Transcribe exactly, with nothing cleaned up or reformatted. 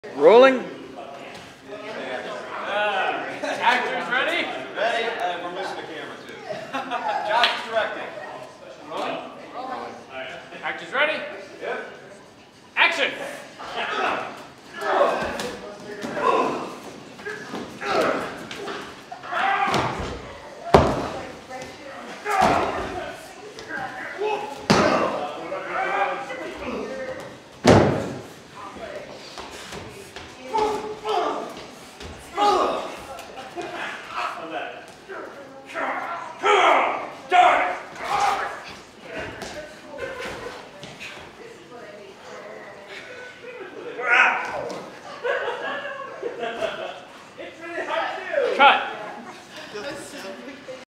Rolling. Uh, actors ready? Ready? Uh, we're missing the camera too. Josh is directing. Rolling? Rolling. Actors ready? Yep. Action!